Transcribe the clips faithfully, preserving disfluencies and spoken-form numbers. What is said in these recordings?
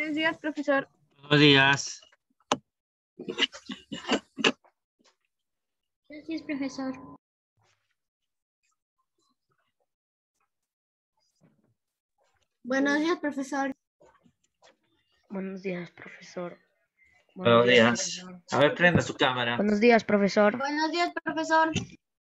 Buenos días, profesor. Buenos días. Gracias, profesor. Buenos días, profesor. Buenos días, profesor. Buenos días. profesor. A ver, prenda su cámara. Buenos días, profesor. Buenos días, profesor.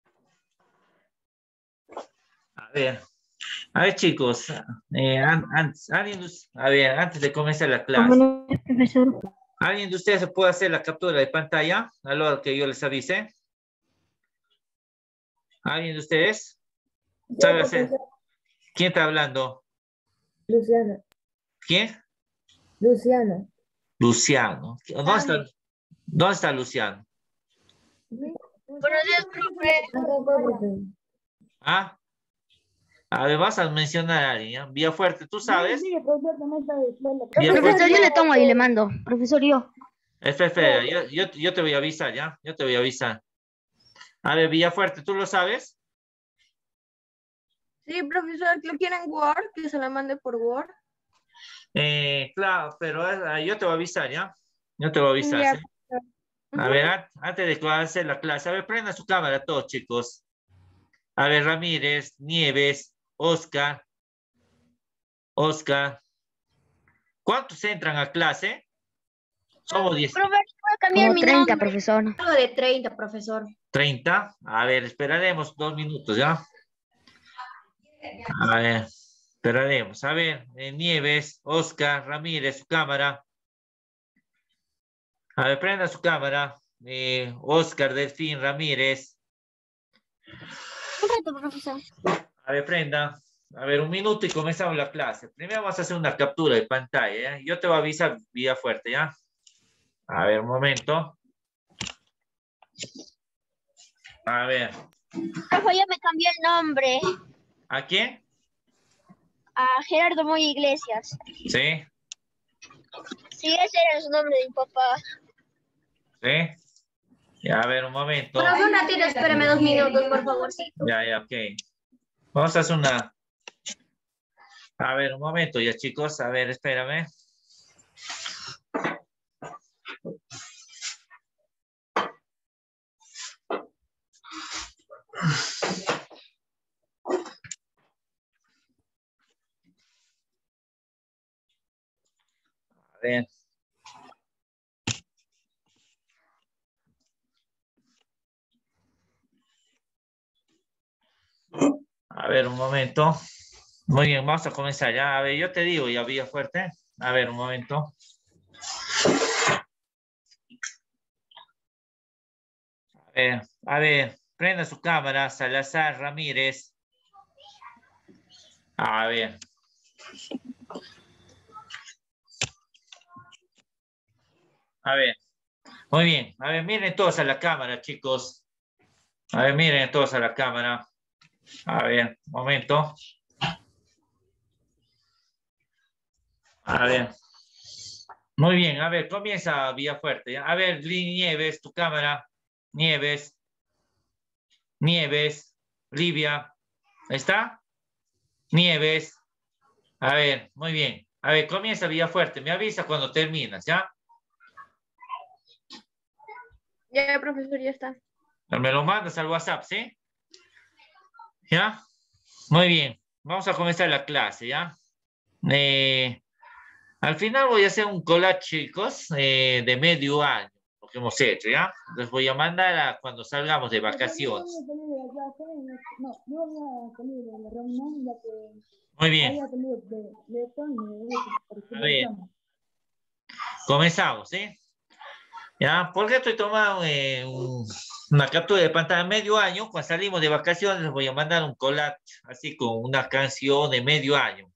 A ver. A ver, chicos. eh, an- an- alguien de us- a ver, antes de comenzar la clase. Buenos días, profesor. ¿Alguien de ustedes se puede hacer la captura de pantalla a lo que yo les avise? ¿Alguien de ustedes? ¿Sabe hacer? ¿Quién está hablando? Luciana. ¿Quién? Luciana. Luciano. ¿Dónde está, ¿Dónde está Luciano? Buenos días, profe. ¿Ah? A ver, vas a mencionar a alguien, ¿ya? Vía Fuerte, ¿tú sabes? Vía Profesor, Fuerte. yo le tomo y le mando. Profesor, yo. Espera, espera, yo, yo, yo te voy a avisar, ¿ya? Yo te voy a avisar. A ver, Villafuerte, ¿tú lo sabes? Sí, profesor, ¿lo quieren Word? Que se la mande por Word. Eh, claro, pero eh, yo te voy a avisar, ¿ya? Yo te voy a avisar, Ya, ¿sí? A ver, an- antes de que avance la clase, a ver, prendan su cámara todos, chicos. A ver, Ramírez, Nieves, Oscar, Oscar. ¿Cuántos entran a clase? Somos diez. Profe, ¿puedo cambiar Como mi treinta, nombre? profesor. Algo de treinta, profesor. treinta. A ver, esperaremos dos minutos, ¿ya? A ver, esperaremos. A ver, eh, Nieves, Oscar, Ramírez, su cámara. A ver, prenda su cámara. Eh, Oscar, Delfín, Ramírez. Perfecto, profesor. A ver, prenda. A ver, un minuto y comenzamos la clase. Primero vamos a hacer una captura de pantalla, ¿ya? Yo te voy a avisar vía fuerte, ¿ya? A ver, un momento. A ver. Profe, ya me cambié el nombre ¿A quién? a Gerardo Moya Iglesias. Sí, Sí, ese era su nombre de mi papá. sí. Ya, a ver, un momento. Profe, un ratito, espérame dos minutos, por favorcito. Ya, ya, ok. Vamos a hacer una... A ver, un momento ya, chicos. A ver, espérame. A ver. A ver, un momento. Muy bien, vamos a comenzar ya. A ver, yo te digo, ya vía fuerte. A ver, un momento. A ver, a ver, prenda su cámara, Salazar Ramírez. A ver. A ver. Muy bien. A ver, miren todos a la cámara, chicos. A ver, miren todos a la cámara. A ver, un momento. A ver. Muy bien, a ver, comienza vía fuerte, ¿ya? A ver, Lin Nieves, tu cámara. Nieves. Nieves. Livia. ¿Está? Nieves. A ver, muy bien. A ver, comienza vía fuerte. Me avisa cuando terminas, ¿ya? Ya, profesor, ya está. Me lo mandas al WhatsApp, ¿sí? ¿Ya? Muy bien. Vamos a comenzar la clase, ¿ya? Eh, al final voy a hacer un collage, chicos, eh, de medio año, lo que hemos hecho, ¿ya? Les voy a mandar a cuando salgamos de vacaciones. Muy bien. A ver. Comenzamos, ¿sí? ¿Ya? ¿Por qué estoy tomando eh, un- una captura de pantalla medio año? Cuando salimos de vacaciones les voy a mandar un collage, así con una canción de medio año.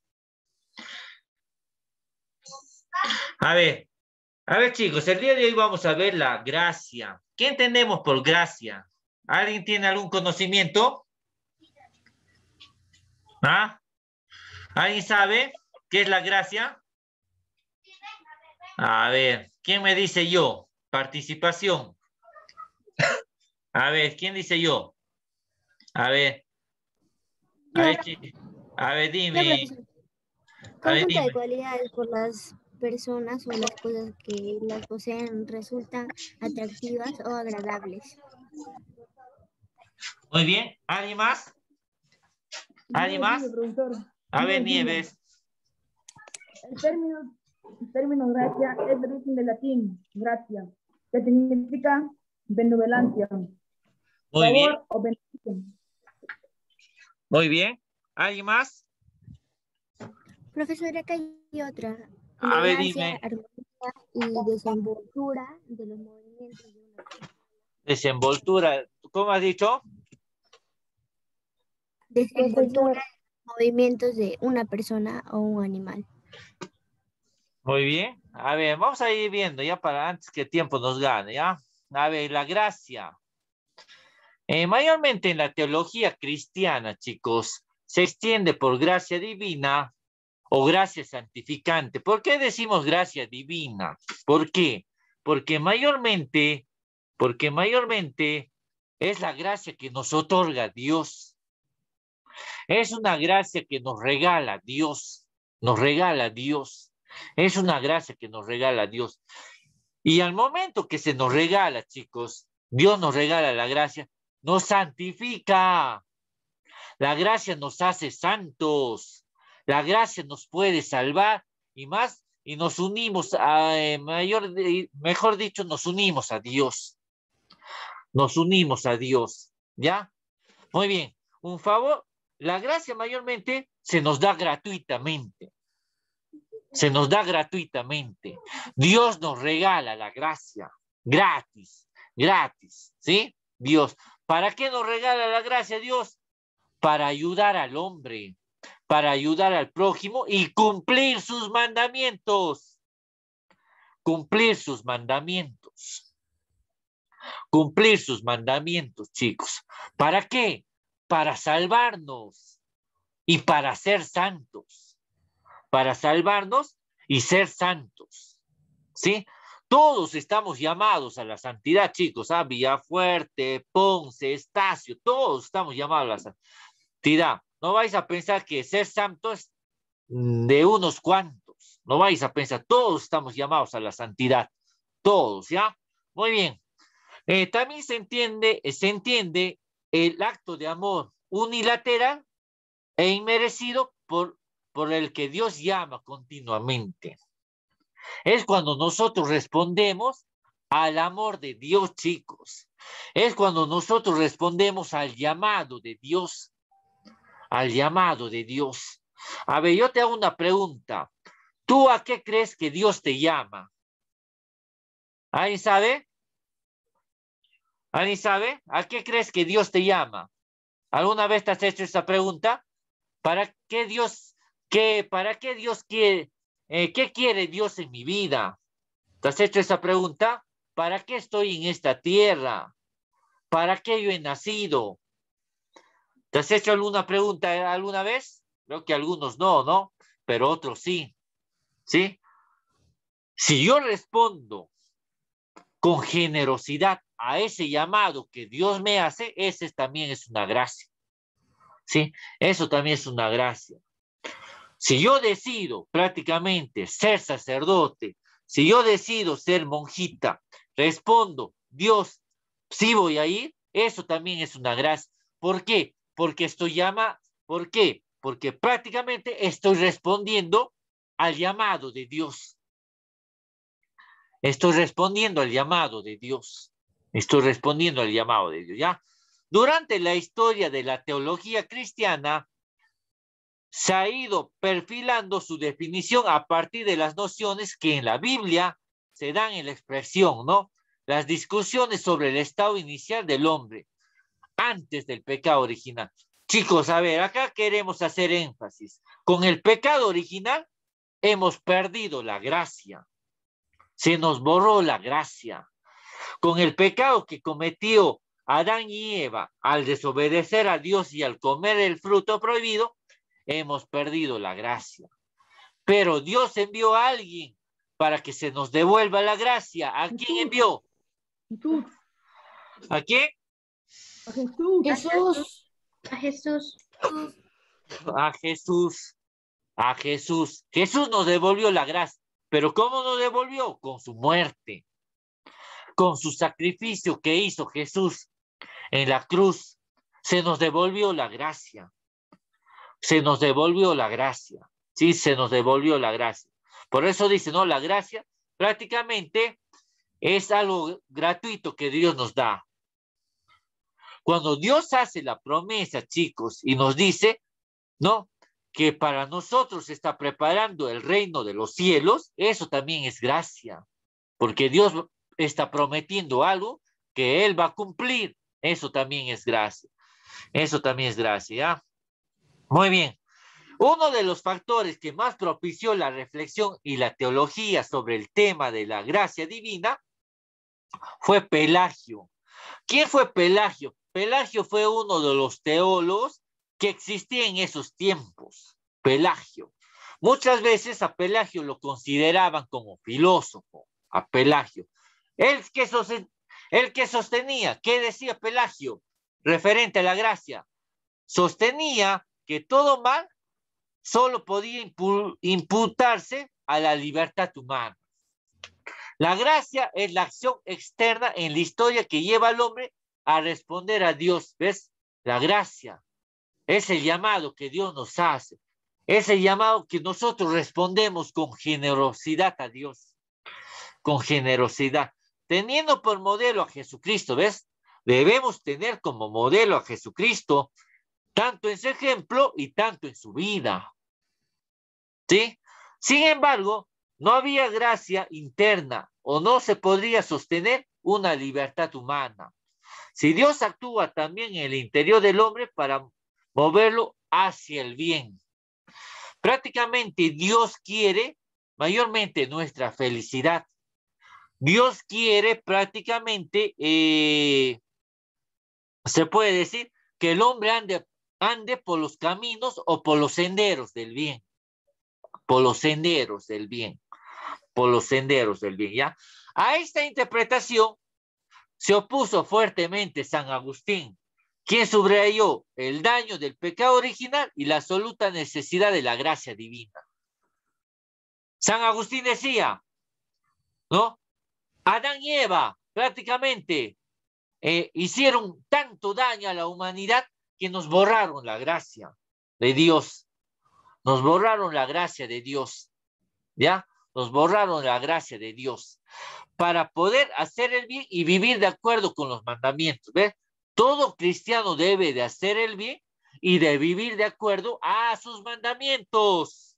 A ver, a ver chicos, el día de hoy vamos a ver la gracia. ¿Qué entendemos por gracia? ¿Alguien tiene algún conocimiento? ¿Ah? ¿Alguien sabe qué es la gracia? A ver, ¿quién me dice yo? Participación. A ver, ¿quién dice yo? A ver. A ver, chi- a ver, dime. A ver, Conjunto de dime. cualidades por las personas o las cosas que las poseen resultan atractivas o agradables. Muy bien. ¿Alguien más? ¿Alguien más? Profesor. A ver, Dime, dime. Nieves. El término, el término gracia es de origen del latín, gracia, que significa benevolencia, Muy bien. favor o beneficio. Muy bien. ¿Alguien más? Profesora, acá hay otra. A ver, Elegancia, dime. armonía y desenvoltura de los movimientos de una persona. Desenvoltura. ¿Cómo has dicho? Desenvoltura de los movimientos de una persona o un animal. Muy bien. A ver, vamos a ir viendo ya para antes que el tiempo nos gane, ¿ya? A ver, la gracia. Eh, mayormente en la teología cristiana, chicos, se extiende por gracia divina o gracia santificante. ¿Por qué decimos gracia divina? ¿Por qué? Porque mayormente, porque mayormente es la gracia que nos otorga Dios. Es una gracia que nos regala Dios. Nos regala Dios. Es una gracia que nos regala Dios. Y al momento que se nos regala, chicos, Dios nos regala la gracia, nos santifica. La gracia nos hace santos. La gracia nos puede salvar y más, y nos unimos a, eh, mayor, mejor dicho, nos unimos a Dios. Nos unimos a Dios, ¿ya? Muy bien. Un favor, la gracia mayormente se nos da gratuitamente. Se nos da gratuitamente. Dios nos regala la gracia, gratis, gratis, ¿sí? Dios. ¿Para qué nos regala la gracia Dios? Para ayudar al hombre, para ayudar al prójimo y cumplir sus mandamientos. Cumplir sus mandamientos. Cumplir sus mandamientos, chicos. ¿Para qué? Para salvarnos y para ser santos. Para salvarnos y ser santos. ¿Sí? Todos estamos llamados a la santidad, chicos. ¿Ah? Villafuerte, Ponce, Estacio, todos estamos llamados a la santidad. No vais a pensar que ser santo es de unos cuantos. No vais a pensar, todos estamos llamados a la santidad. Todos, ¿ya? Muy bien. Eh, también se entiende, se entiende el acto de amor unilateral e inmerecido por, por el que Dios llama continuamente. Es cuando nosotros respondemos al amor de Dios, chicos. Es cuando nosotros respondemos al llamado de Dios. Al llamado de Dios. A ver, yo te hago una pregunta. ¿Tú a qué crees que Dios te llama? ¿Alguien sabe? ¿Alguien sabe? ¿A qué crees que Dios te llama? ¿Alguna vez te has hecho esta pregunta? ¿Para qué Dios, qué, para qué Dios quiere, eh, qué quiere Dios en mi vida? ¿Te has hecho esa pregunta? ¿Para qué estoy en esta tierra? ¿Para qué yo he nacido? ¿Te has hecho alguna pregunta alguna vez? Creo que algunos no, ¿no? Pero otros sí. ¿Sí? Si yo respondo con generosidad a ese llamado que Dios me hace, ese también es una gracia. ¿Sí? Eso también es una gracia. Si yo decido prácticamente ser sacerdote, si yo decido ser monjita, respondo, Dios, sí voy a ir, eso también es una gracia. ¿Por qué? Porque estoy llama, ¿por qué? Porque prácticamente estoy respondiendo al llamado de Dios. Estoy respondiendo al llamado de Dios. Estoy respondiendo al llamado de Dios, ¿ya? Durante la historia de la teología cristiana, se ha ido perfilando su definición a partir de las nociones que en la Biblia se dan en la expresión, ¿no? Las discusiones sobre el estado inicial del hombre antes del pecado original. Chicos, a ver, acá queremos hacer énfasis. Con el pecado original hemos perdido la gracia. Se nos borró la gracia. Con el pecado que cometió Adán y Eva al desobedecer a Dios y al comer el fruto prohibido, hemos perdido la gracia. Pero Dios envió a alguien para que se nos devuelva la gracia. ¿A quién envió? Jesús. ¿A quién? A Jesús. Jesús. A Jesús. A Jesús. A Jesús. Jesús nos devolvió la gracia. Pero ¿cómo nos devolvió? Con su muerte, con su sacrificio que hizo Jesús en la cruz. Se nos devolvió la gracia. Se nos devolvió la gracia. Sí, se nos devolvió la gracia. Por eso dice, no, la gracia prácticamente es algo gratuito que Dios nos da. Cuando Dios hace la promesa, chicos, y nos dice, no, que para nosotros se está preparando el reino de los cielos, eso también es gracia, porque Dios está prometiendo algo que Él va a cumplir. Eso también es gracia. Eso también es gracia, ¿ya? Muy bien. Uno de los factores que más propició la reflexión y la teología sobre el tema de la gracia divina fue Pelagio. ¿Quién fue Pelagio? Pelagio fue uno de los teólogos que existía en esos tiempos. Pelagio. Muchas veces a Pelagio lo consideraban como filósofo, a Pelagio. Él que, sosten, él que sostenía, ¿qué decía Pelagio? Referente a la gracia. Sostenía que todo mal solo podía impu imputarse a la libertad humana. La gracia es la acción externa en la historia que lleva al hombre a responder a Dios. ¿Ves? La gracia es el llamado que Dios nos hace. Es el llamado que nosotros respondemos con generosidad a Dios. Con generosidad. Teniendo por modelo a Jesucristo, ¿ves? Debemos tener como modelo a Jesucristo, tanto en su ejemplo y tanto en su vida. ¿Sí? Sin embargo, no había gracia interna o no se podría sostener una libertad humana. Si Dios actúa también en el interior del hombre para moverlo hacia el bien. Prácticamente Dios quiere mayormente nuestra felicidad. Dios quiere prácticamente, eh, se puede decir, que el hombre ande, ande por los caminos o por los senderos del bien. Por los senderos del bien. Por los senderos del bien, ¿ya? A esta interpretación se opuso fuertemente San Agustín, quien subrayó el daño del pecado original y la absoluta necesidad de la gracia divina. San Agustín decía, ¿no? Adán y Eva prácticamente eh, hicieron tanto daño a la humanidad que nos borraron la gracia de Dios. Nos borraron la gracia de Dios, ¿ya? Nos borraron la gracia de Dios para poder hacer el bien y vivir de acuerdo con los mandamientos. ¿Ves? Todo cristiano debe de hacer el bien y de vivir de acuerdo a sus mandamientos.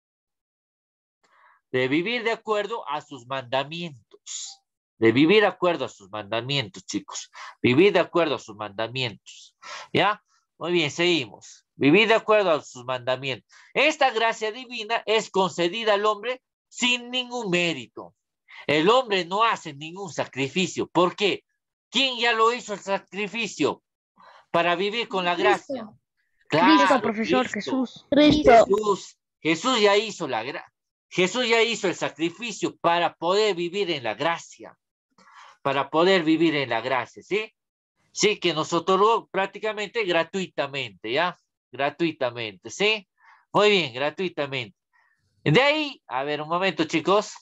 De vivir de acuerdo a sus mandamientos. De vivir de acuerdo a sus mandamientos, chicos. Vivir de acuerdo a sus mandamientos. ¿Ya? Muy bien, seguimos. Vivir de acuerdo a sus mandamientos. Esta gracia divina es concedida al hombre sin ningún mérito. El hombre no hace ningún sacrificio. ¿Por qué? ¿Quién ya lo hizo el sacrificio para vivir con la gracia? Claro, Cristo, profesor, Cristo. Jesús. Jesús. Jesús ya hizo la gracia. Jesús ya hizo el sacrificio para poder vivir en la gracia. Para poder vivir en la gracia, ¿sí? Sí, que nos otorgó prácticamente gratuitamente, ¿ya? Gratuitamente, ¿sí? Muy bien, gratuitamente. De ahí, a ver, un momento, chicos.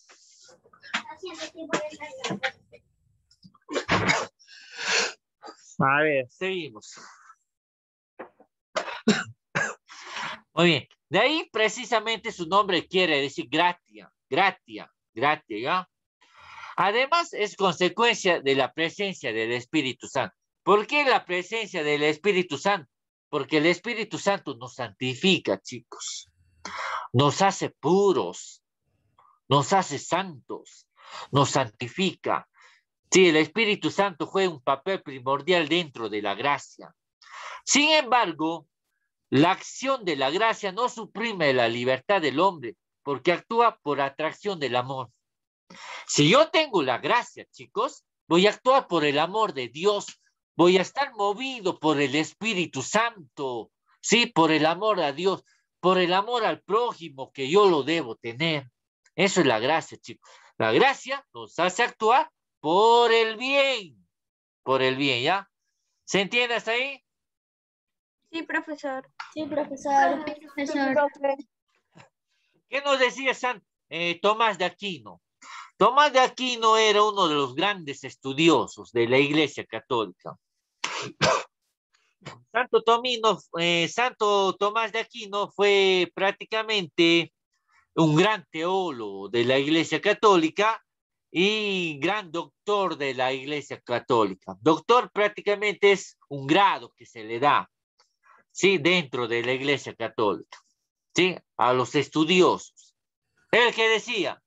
A ver, seguimos. Muy bien. De ahí, precisamente, su nombre quiere decir gratia, gratia, gratia, ¿ya? Además, es consecuencia de la presencia del Espíritu Santo. ¿Por qué la presencia del Espíritu Santo? Porque el Espíritu Santo nos santifica, chicos. Nos hace puros. Nos hace santos. Nos santifica. Sí, el Espíritu Santo juega un papel primordial dentro de la gracia. Sin embargo, la acción de la gracia no suprime la libertad del hombre, porque actúa por atracción del amor. Si yo tengo la gracia, chicos, voy a actuar por el amor de Dios. Voy a estar movido por el Espíritu Santo. Sí, por el amor a Dios, por el amor al prójimo que yo lo debo tener. Eso es la gracia, chicos. La gracia nos hace actuar por el bien. Por el bien, ¿ya? ¿Se entiende hasta ahí? Sí, profesor. Sí, profesor. Profesor. ¿Qué nos decía San, eh, Tomás de Aquino. Tomás de Aquino era uno de los grandes estudiosos de la Iglesia Católica. Santo, Tomino, eh, Santo Tomás de Aquino fue prácticamente un gran teólogo de la Iglesia Católica y gran doctor de la Iglesia Católica. Doctor prácticamente es un grado que se le da, ¿sí? Dentro de la Iglesia Católica, ¿sí? A los estudiosos. El que decía,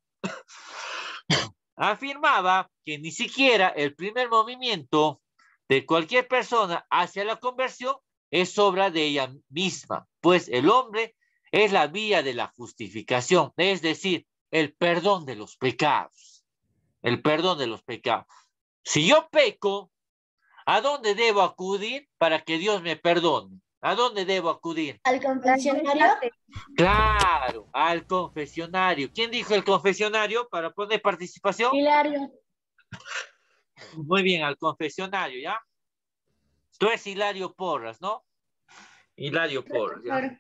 afirmaba que ni siquiera el primer movimiento de cualquier persona hacia la conversión es obra de ella misma, pues el hombre es la vía de la justificación, es decir, el perdón de los pecados, el perdón de los pecados. Si yo peco, ¿a dónde debo acudir para que Dios me perdone? ¿A dónde debo acudir? ¿Al confesionario? Claro, al confesionario. ¿Quién dijo el confesionario para poner participación? Hilario. Muy bien, al confesionario, ¿ya? Tú eres Hilario Porras, ¿no? Hilario Porras, ¿ya?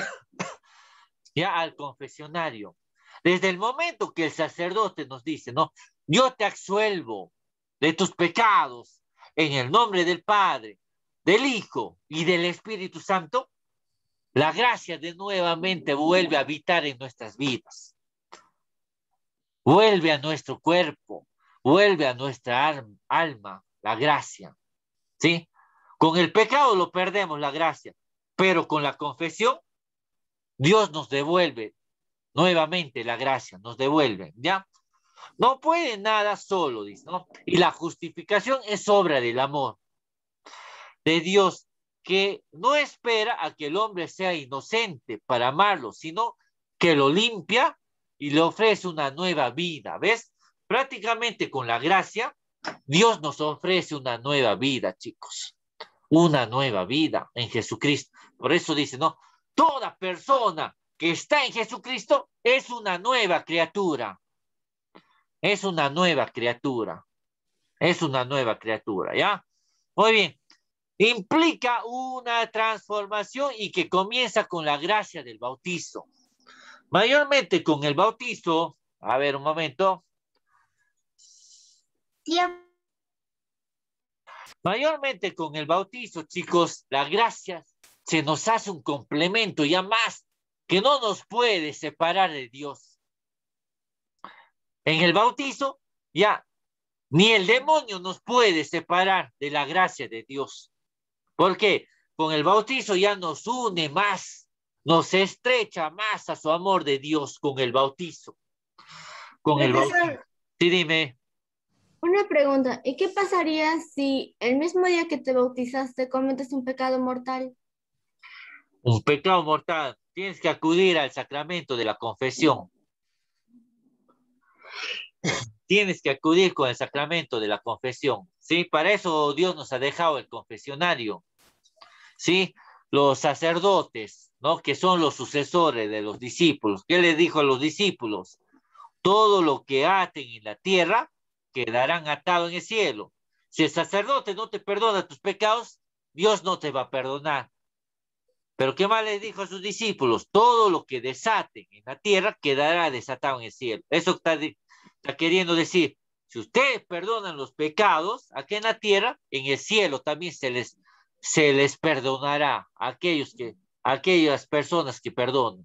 Ya al confesionario. Desde el momento que el sacerdote nos dice, ¿no? Yo te absuelvo de tus pecados en el nombre del Padre, del Hijo y del Espíritu Santo, la gracia de nuevamente vuelve a habitar en nuestras vidas. Vuelve a nuestro cuerpo, vuelve a nuestra alma, la gracia, ¿sí? Con el pecado lo perdemos, la gracia, pero con la confesión, Dios nos devuelve nuevamente la gracia, nos devuelve, ¿ya? No puede nada solo, dice, ¿no? Y la justificación es obra del amor de Dios, que no espera a que el hombre sea inocente para amarlo, sino que lo limpia y le ofrece una nueva vida, ¿ves? Prácticamente con la gracia, Dios nos ofrece una nueva vida, chicos, una nueva vida en Jesucristo. Por eso dice, ¿no? Toda persona que está en Jesucristo es una nueva criatura. Es una nueva criatura. Es una nueva criatura, ¿ya? Muy bien. Implica una transformación y que comienza con la gracia del bautizo. Mayormente con el bautizo, a ver un momento. Tiempo. Mayormente con el bautizo, chicos, la gracia se nos hace un complemento ya más que no nos puede separar de Dios. En el bautizo ya ni el demonio nos puede separar de la gracia de Dios. ¿Por qué? Con el bautizo ya nos une más, nos estrecha más a su amor de Dios con el bautizo. Con el bautizo. Sí, dime. Una pregunta, ¿y qué pasaría si el mismo día que te bautizaste cometes un pecado mortal? Un pecado mortal. Tienes que acudir al sacramento de la confesión. Tienes que acudir con el sacramento de la confesión, ¿sí? Para eso Dios nos ha dejado el confesionario, ¿sí? Los sacerdotes, ¿no? Que son los sucesores de los discípulos. ¿Qué les dijo a los discípulos? Todo lo que aten en la tierra quedarán atado en el cielo. Si el sacerdote no te perdona tus pecados, Dios no te va a perdonar. Pero ¿qué más les dijo a sus discípulos? Todo lo que desaten en la tierra quedará desatado en el cielo. Eso está, está queriendo decir, si ustedes perdonan los pecados aquí en la tierra, en el cielo también se les, se les perdonará a aquellos que, a aquellas personas que perdonan.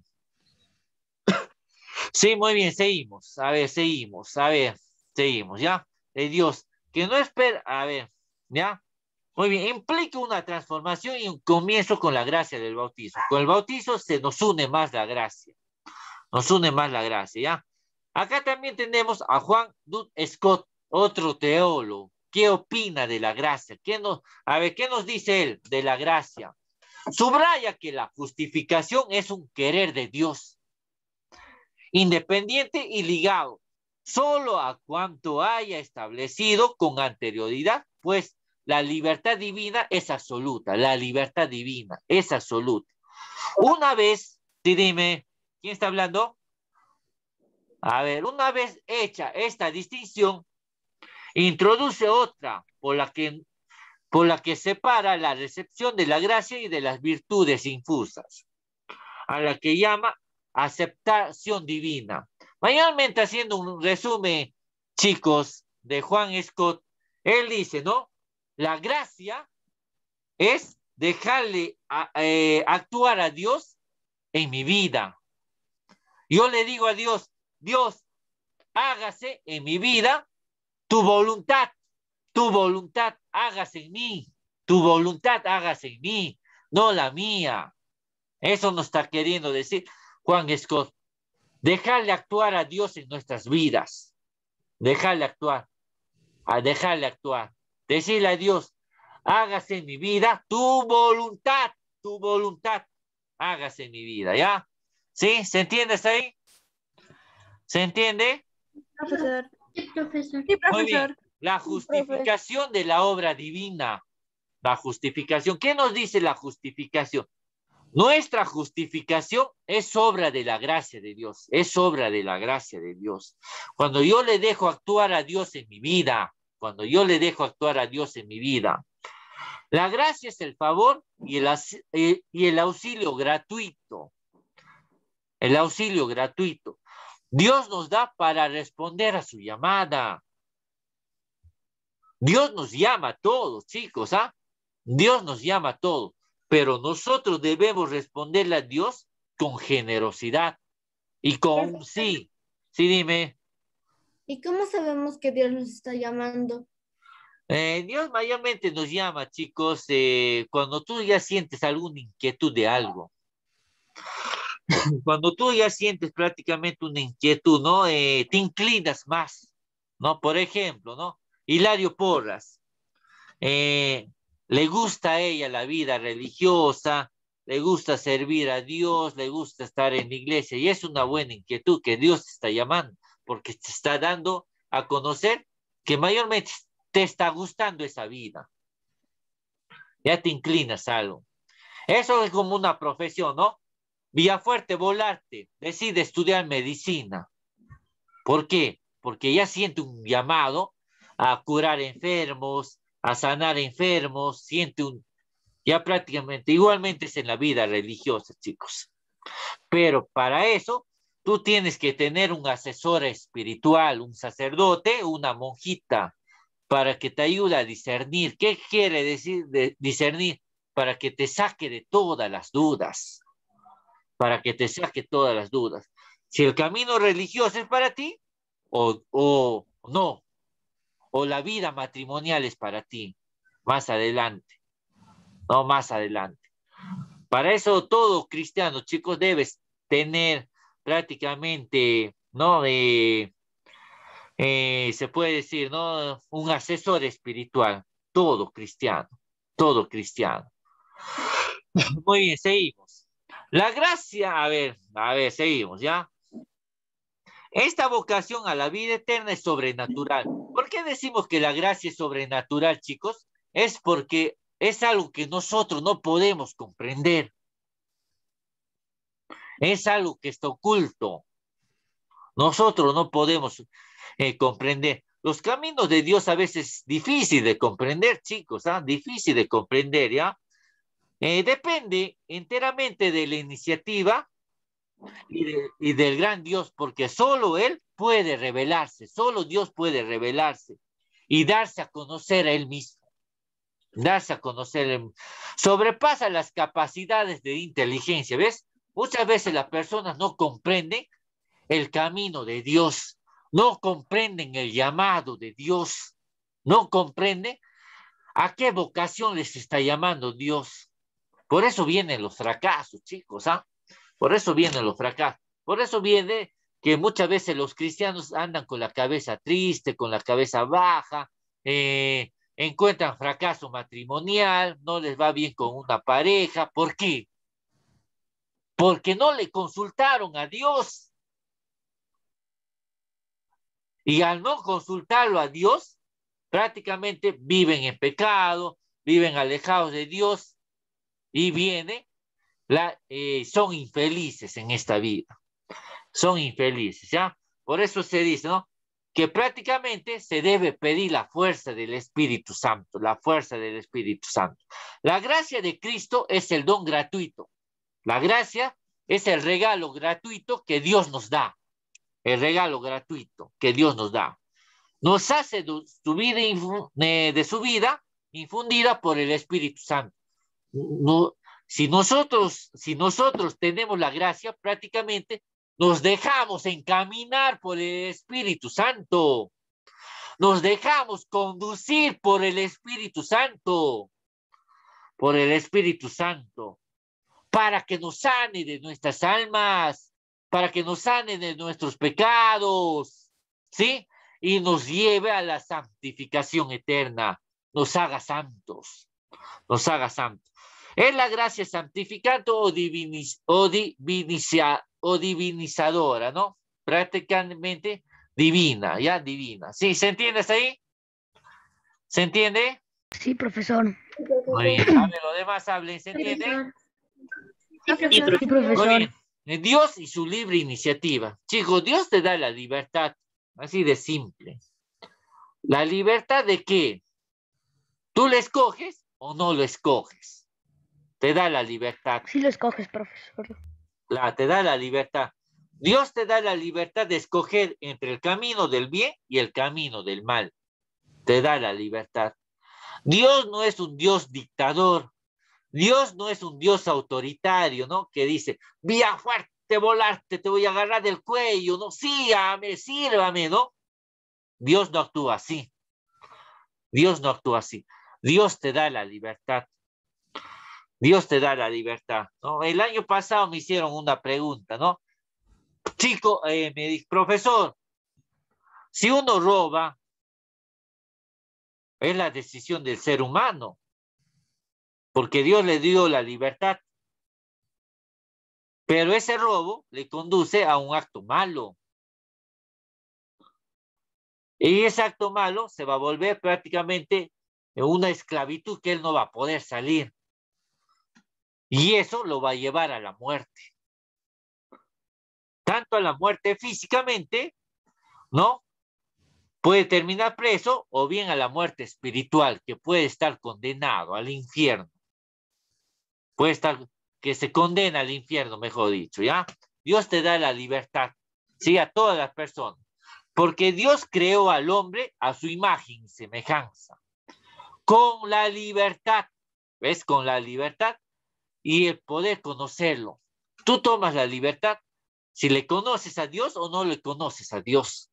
Sí, muy bien, seguimos. A ver, seguimos. A ver, seguimos, ¿ya? De Dios, que no espera, a ver, ¿ya? Muy bien, implica una transformación y un comienzo con la gracia del bautizo. Con el bautizo se nos une más la gracia. Nos une más la gracia, ¿ya? Acá también tenemos a Juan Duns Scott, otro teólogo. ¿Qué opina de la gracia? ¿Qué nos, a ver, ¿qué nos dice él de la gracia? Subraya que la justificación es un querer de Dios, independiente y ligado solo a cuanto haya establecido con anterioridad, pues la libertad divina es absoluta, la libertad divina es absoluta. Una vez, sí, dime, ¿quién está hablando? A ver, una vez hecha esta distinción, introduce otra por la que, por la que separa la recepción de la gracia y de las virtudes infusas, a la que llama aceptación divina. Mayormente haciendo un resumen, chicos, de Juan Scott, él dice, ¿no? La gracia es dejarle a, eh, actuar a Dios en mi vida. Yo le digo a Dios, Dios, hágase en mi vida tu voluntad, tu voluntad hágase en mí, tu voluntad hágase en mí, no la mía. Eso nos está queriendo decir Juan Scott. Dejarle actuar a Dios en nuestras vidas. Dejarle actuar. A dejarle actuar. Decirle a Dios, hágase en mi vida tu voluntad, tu voluntad hágase en mi vida, ¿ya? ¿Sí? ¿Se entiende hasta ahí? ¿Se entiende? Profesor. Sí, profesor. Sí, Muy bien. profesor. La justificación de la obra divina. La justificación. ¿Qué nos dice la justificación? Nuestra justificación es obra de la gracia de Dios. Es obra de la gracia de Dios. Cuando yo le dejo actuar a Dios en mi vida, cuando yo le dejo actuar a Dios en mi vida, la gracia es el favor y el, y el auxilio gratuito. El auxilio gratuito. Dios nos da para responder a su llamada. Dios nos llama a todos, chicos, ¿ah? Dios nos llama a todos, pero nosotros debemos responderle a Dios con generosidad y con un sí. Sí, dime. ¿Y cómo sabemos que Dios nos está llamando? Eh, Dios mayormente nos llama, chicos, eh, cuando tú ya sientes alguna inquietud de algo. Cuando tú ya sientes prácticamente una inquietud, ¿no? Eh, te inclinas más, ¿no? Por ejemplo, ¿no? Hilario Porras, eh, le gusta a ella la vida religiosa, le gusta servir a Dios, le gusta estar en la iglesia, y es una buena inquietud que Dios te está llamando, porque te está dando a conocer que mayormente te está gustando esa vida. Ya te inclinas a algo. Eso es como una profesión, ¿no? Villafuerte Volarte decide estudiar medicina. ¿Por qué? Porque ya siente un llamado a curar enfermos, a sanar enfermos, siente un, ya prácticamente, igualmente es en la vida religiosa, chicos. Pero para eso, tú tienes que tener un asesor espiritual, un sacerdote, una monjita, para que te ayude a discernir. ¿Qué quiere decir de discernir? Para que te saque de todas las dudas. Para que te saque todas las dudas. Si el camino religioso es para ti, o, o no, o la vida matrimonial es para ti, más adelante, no más adelante. Para eso todo cristiano, chicos, debes tener prácticamente, ¿no? Eh, eh, se puede decir, ¿no? Un asesor espiritual, todo cristiano, todo cristiano. Muy bien, seguimos. La gracia, a ver, a ver, seguimos, ¿ya? Esta vocación a la vida eterna es sobrenatural. ¿Por qué decimos que la gracia es sobrenatural, chicos? Es porque es algo que nosotros no podemos comprender. Es algo que está oculto. Nosotros no podemos eh, comprender. Los caminos de Dios a veces es difícil de comprender, chicos, ¿ah? Difícil de comprender, ¿ya? Eh, depende enteramente de la iniciativa y, de, y del gran Dios, porque solo Él puede revelarse, solo Dios puede revelarse y darse a conocer a Él mismo. Darse a conocer, Él, sobrepasa las capacidades de inteligencia, ¿ves? Muchas veces las personas no comprenden el camino de Dios, no comprenden el llamado de Dios, no comprenden a qué vocación les está llamando Dios. Por eso vienen los fracasos, chicos, ¿ah? Por eso vienen los fracasos. Por eso viene que muchas veces los cristianos andan con la cabeza triste, con la cabeza baja, eh, encuentran fracaso matrimonial, no les va bien con una pareja. ¿Por qué? Porque no le consultaron a Dios. Y al no consultarlo a Dios, prácticamente viven en pecado, viven alejados de Dios y viene, la, eh, son infelices en esta vida. Son infelices, ¿ya? Por eso se dice, ¿no? Que prácticamente se debe pedir la fuerza del Espíritu Santo, la fuerza del Espíritu Santo. La gracia de Cristo es el don gratuito. La gracia es el regalo gratuito que Dios nos da. el regalo gratuito que Dios nos da. Nos hace de su vida, de su vida infundida por el Espíritu Santo. No, si, nosotros, si nosotros tenemos la gracia, prácticamente nos dejamos encaminar por el Espíritu Santo. Nos dejamos conducir por el Espíritu Santo. Por el Espíritu Santo. Para que nos sane de nuestras almas. Para que nos sane de nuestros pecados. ¿Sí? Y nos lleve a la santificación eterna. Nos haga santos. Nos haga santos. Es la gracia santificante o, diviniz, o, diviniza, o divinizadora, ¿no? Prácticamente divina, ya divina. ¿Sí? ¿Se entiende hasta ahí? ¿Se entiende? Sí, profesor. Muy bien. A ver, los demás hablen. ¿Se entiende? Sí, profesor. Muy bien. Dios y su libre iniciativa. Chicos, Dios te da la libertad. Así de simple. ¿La libertad de qué? ¿Tú lo escoges o no lo escoges? Te da la libertad. Sí lo escoges, profesor. La, te da la libertad. Dios te da la libertad de escoger entre el camino del bien y el camino del mal. Te da la libertad. Dios no es un Dios dictador. Dios no es un Dios autoritario, ¿no? Que dice, vía fuerte, volarte, te voy a agarrar del cuello, ¿no? Sígame, sírvame, ¿no? Dios no actúa así. Dios no actúa así. Dios te da la libertad. Dios te da la libertad, ¿no? El año pasado me hicieron una pregunta, ¿no? Chico, eh, me dijo, profesor, si uno roba, es la decisión del ser humano, porque Dios le dio la libertad, pero ese robo le conduce a un acto malo. Y ese acto malo se va a volver prácticamente una esclavitud que él no va a poder salir. Y eso lo va a llevar a la muerte. Tanto a la muerte físicamente, ¿no? Puede terminar preso o bien a la muerte espiritual, que puede estar condenado al infierno. Puede estar, que se condena al infierno, mejor dicho, ¿ya? Dios te da la libertad, ¿sí? A todas las personas. Porque Dios creó al hombre a su imagen y semejanza. Con la libertad, ¿ves? Con la libertad y el poder conocerlo. Tú tomas la libertad si le conoces a Dios o no le conoces a Dios.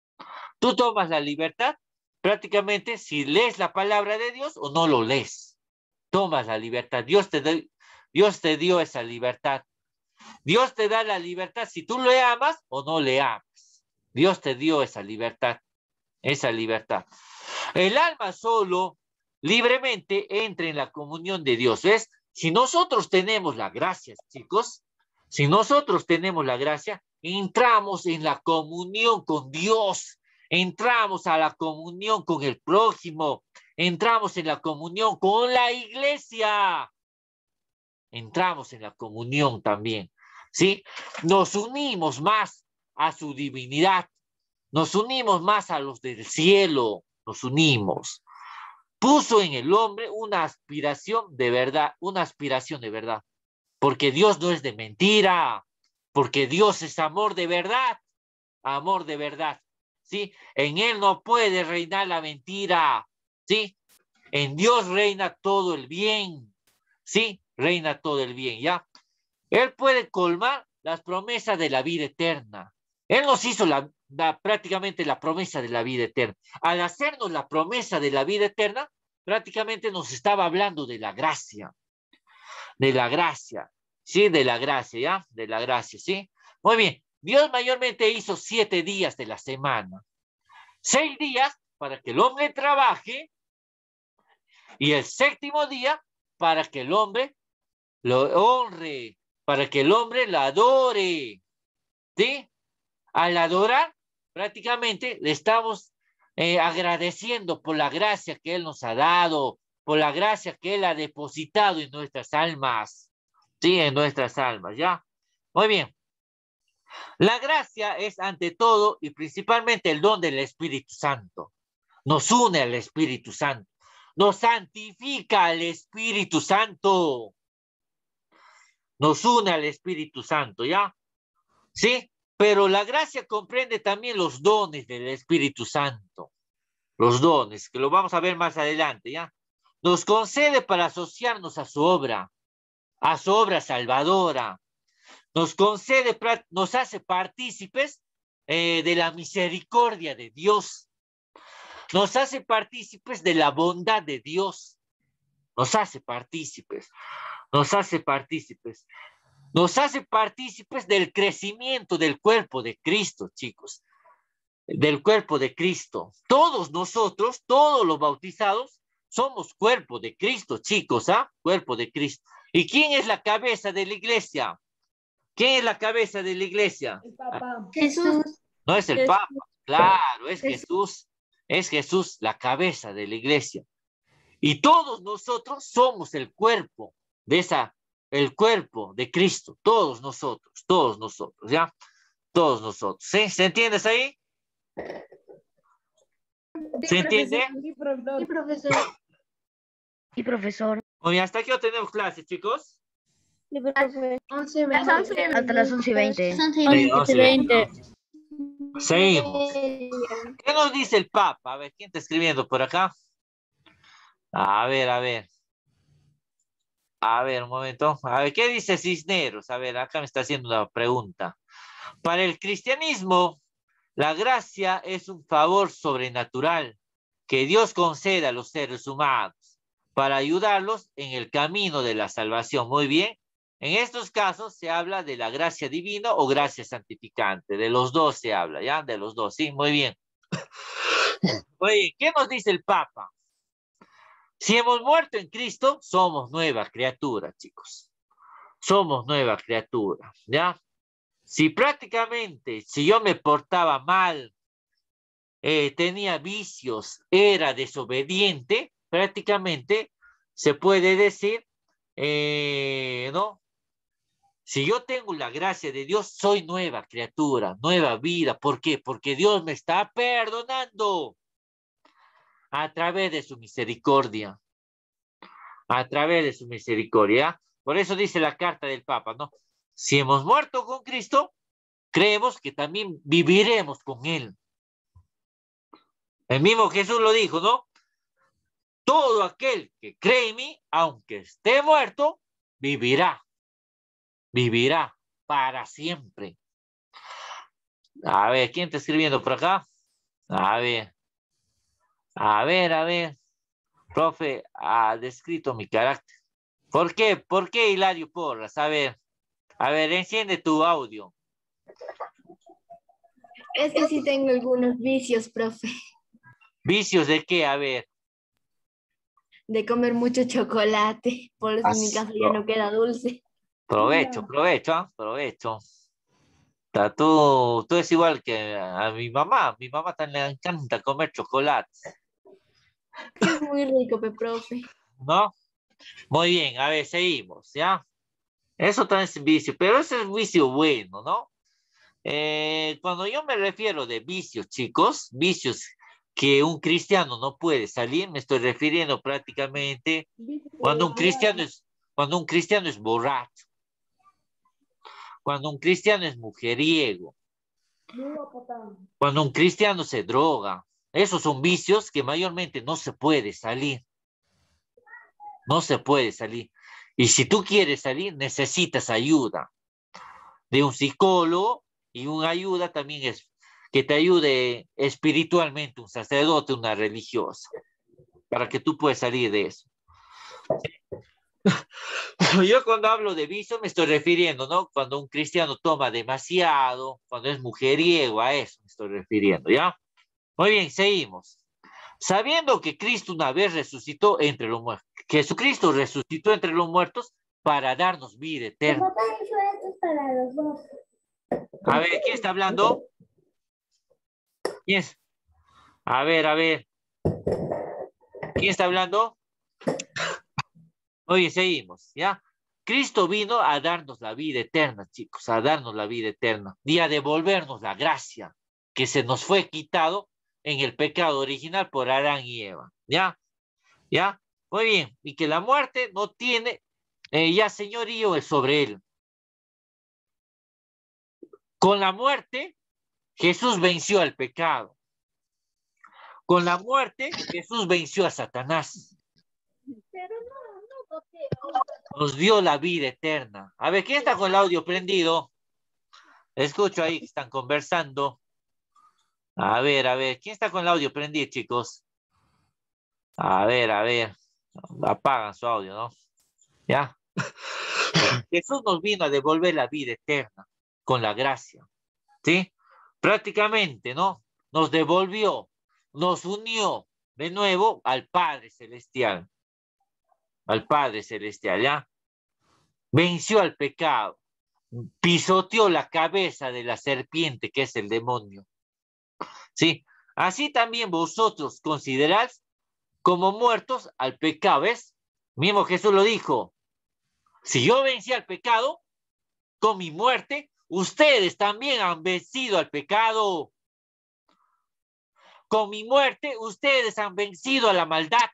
Tú tomas la libertad prácticamente si lees la palabra de Dios o no lo lees. Tomas la libertad. Dios te, de, Dios te dio esa libertad. Dios te da la libertad si tú le amas o no le amas. Dios te dio esa libertad. Esa libertad. El alma solo libremente entra en la comunión de Dios. ¿Ves? Si nosotros tenemos la gracia, chicos, si nosotros tenemos la gracia, entramos en la comunión con Dios, entramos a la comunión con el prójimo, entramos en la comunión con la iglesia, entramos en la comunión también, ¿sí? Nos unimos más a su divinidad, nos unimos más a los del cielo, nos unimos. Puso en el hombre una aspiración de verdad, una aspiración de verdad, porque Dios no es de mentira, porque Dios es amor de verdad, amor de verdad, ¿sí? En Él no puede reinar la mentira, ¿sí? En Dios reina todo el bien, ¿sí? Reina todo el bien, ¿ya? Él puede colmar las promesas de la vida eterna. Él nos hizo la, la, prácticamente la promesa de la vida eterna. Al hacernos la promesa de la vida eterna, prácticamente nos estaba hablando de la gracia. De la gracia, ¿sí? De la gracia, ¿ya? De la gracia, ¿sí? Muy bien. Dios mayormente hizo siete días de la semana. Seis días para que el hombre trabaje y el séptimo día para que el hombre lo honre, para que el hombre lo adore, ¿sí? Al adorar, prácticamente le estamos eh, agradeciendo por la gracia que Él nos ha dado, por la gracia que Él ha depositado en nuestras almas, ¿sí? En nuestras almas, ¿ya? Muy bien. La gracia es ante todo y principalmente el don del Espíritu Santo. Nos une al Espíritu Santo. Nos santifica al Espíritu Santo. Nos une al Espíritu Santo, ¿ya? ¿Sí? Pero la gracia comprende también los dones del Espíritu Santo. Los dones, que lo vamos a ver más adelante, ¿ya? Nos concede para asociarnos a su obra, a su obra salvadora. Nos concede, nos hace partícipes eh, de la misericordia de Dios. Nos hace partícipes de la bondad de Dios. Nos hace partícipes. Nos hace partícipes. Nos hace partícipes del crecimiento del cuerpo de Cristo, chicos. Del cuerpo de Cristo. Todos nosotros, todos los bautizados, somos cuerpo de Cristo, chicos, ¿ah? Cuerpo de Cristo. ¿Y quién es la cabeza de la iglesia? ¿Quién es la cabeza de la iglesia? El Papa. Jesús. No es el Jesús. Papa, claro, es Jesús. Jesús. Es Jesús la cabeza de la iglesia. Y todos nosotros somos el cuerpo de esa, el cuerpo de Cristo. Todos nosotros, todos nosotros, ¿ya? Todos nosotros, ¿sí? ¿Se entiende ahí? ¿Se entiende? Sí, profesor. Sí, profesor. Sí, profesor. Oye, ¿hasta aquí tenemos clases, chicos? Sí, profe. once, las once. Hasta las once y veinte. Sí, once y veinte. Seguimos. ¿Qué nos dice el Papa? A ver, ¿quién está escribiendo por acá? A ver, a ver. A ver, un momento. A ver, ¿qué dice Cisneros? A ver, acá me está haciendo una pregunta. Para el cristianismo, la gracia es un favor sobrenatural que Dios concede a los seres humanos para ayudarlos en el camino de la salvación. Muy bien. En estos casos se habla de la gracia divina o gracia santificante. De los dos se habla, ¿ya? De los dos, sí, muy bien. Oye, ¿qué nos dice el Papa? Si hemos muerto en Cristo, somos nueva criatura, chicos. Somos nueva criatura, ¿ya? Si prácticamente, si yo me portaba mal, eh, tenía vicios, era desobediente, prácticamente se puede decir, eh, ¿no? Si yo tengo la gracia de Dios, soy nueva criatura, nueva vida. ¿Por qué? Porque Dios me está perdonando a través de su misericordia. A través de su misericordia. Por eso dice la carta del Papa, ¿no? Si hemos muerto con Cristo, creemos que también viviremos con Él. El mismo Jesús lo dijo, ¿no? Todo aquel que cree en mí, aunque esté muerto, vivirá. Vivirá para siempre. A ver, ¿quién está escribiendo por acá? A ver. A ver, a ver. Profe, ha descrito mi carácter. ¿Por qué? ¿Por qué, Hilario Porras? A ver. A ver, enciende tu audio. Es que sí tengo algunos vicios, profe. ¿Vicios de qué? A ver. De comer mucho chocolate. Por eso en mi casa ya no queda dulce. Provecho, provecho, ¿eh? Provecho. Ta, Tú, tú es igual que a mi mamá. Mi mamá también le encanta comer chocolate. Es muy rico, pe, profe. ¿No? Muy bien, a ver, seguimos, ¿ya? Eso también es vicio, pero ese es vicio bueno, ¿no? Eh, cuando yo me refiero de vicios, chicos, vicios que un cristiano no puede salir, me estoy refiriendo prácticamente cuando un cristiano es, cuando un cristiano es borracho, cuando un cristiano es mujeriego, cuando un cristiano se droga. Esos son vicios que mayormente no se puede salir. No se puede salir. Y si tú quieres salir, necesitas ayuda de un psicólogo, y una ayuda también es que te ayude espiritualmente, un sacerdote, una religiosa, para que tú puedas salir de eso. Yo cuando hablo de vicio me estoy refiriendo, ¿no? Cuando un cristiano toma demasiado, cuando es mujeriego, a eso me estoy refiriendo, ¿ya? Muy bien, seguimos. Sabiendo que Cristo una vez resucitó entre los muertos, Jesucristo resucitó entre los muertos para darnos vida eterna. A ver, ¿quién está hablando? ¿Quién es? A ver, a ver. ¿Quién está hablando? Oye, seguimos, ¿ya? Cristo vino a darnos la vida eterna, chicos, a darnos la vida eterna y a devolvernos la gracia que se nos fue quitado en el pecado original por Adán y Eva, ¿ya? ¿Ya? Muy bien, y que la muerte no tiene eh, ya señorío sobre él. Con la muerte, Jesús venció al pecado. Con la muerte, Jesús venció a Satanás. Nos dio la vida eterna. A ver, ¿quién está con el audio prendido? Escucho ahí que están conversando. A ver, a ver, ¿quién está con el audio prendido, chicos? A ver, a ver. Apagan su audio, ¿no? ¿Ya? Jesús nos vino a devolver la vida eterna con la gracia. ¿Sí? Prácticamente, ¿no? Nos devolvió, nos unió de nuevo al Padre Celestial. Al Padre Celestial, ¿ya? Venció al pecado. Pisoteó la cabeza de la serpiente que es el demonio. ¿Sí? Así también vosotros consideráis como muertos al pecado, ¿ves? Mismo Jesús lo dijo. Si yo vencí al pecado, con mi muerte, ustedes también han vencido al pecado. Con mi muerte, ustedes han vencido a la maldad.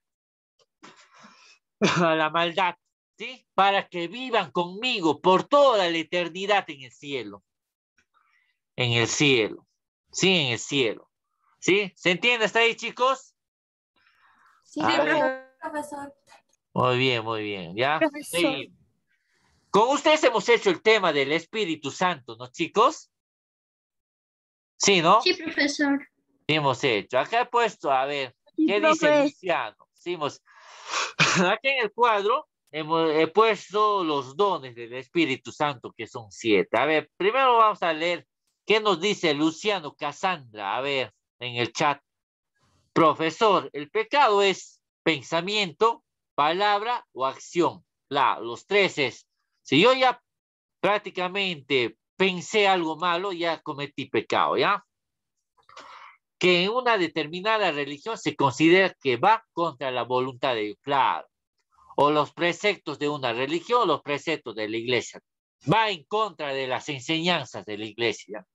A la maldad, ¿sí? Para que vivan conmigo por toda la eternidad en el cielo. En el cielo. Sí, en el cielo. ¿Sí? ¿Se entiende hasta ahí, chicos? Sí, A ver. profesor. Muy bien, muy bien. ¿Ya? Profesor. Sí. Con ustedes hemos hecho el tema del Espíritu Santo, ¿no, chicos? Sí, ¿no? Sí, profesor. Sí, hemos hecho. Acá he puesto, a ver, Sí, ¿qué dice profe. Luciano? Sí, hemos... Aquí en el cuadro hemos, he puesto los dones del Espíritu Santo, que son siete. A ver, primero vamos a leer qué nos dice Luciano Casandra. A ver, en el chat. Profesor, el pecado es pensamiento, palabra o acción. La, los tres es. Si yo ya prácticamente pensé algo malo, ya cometí pecado, ¿ya? Que en una determinada religión se considera que va contra la voluntad de Dios, claro. O los preceptos de una religión, o los preceptos de la iglesia. Va en contra de las enseñanzas de la iglesia.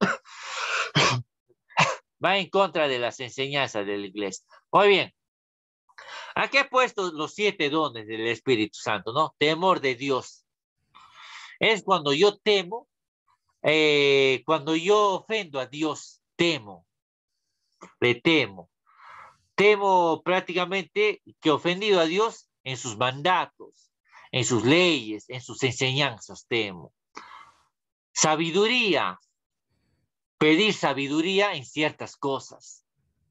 Va en contra de las enseñanzas de la iglesia. Muy bien. Aquí he puesto los siete dones del Espíritu Santo, ¿no? Temor de Dios. Es cuando yo temo, eh, cuando yo ofendo a Dios, temo. Le temo. Temo prácticamente que ofendido a Dios en sus mandatos, en sus leyes, en sus enseñanzas, temo. Sabiduría. Pedir sabiduría en ciertas cosas.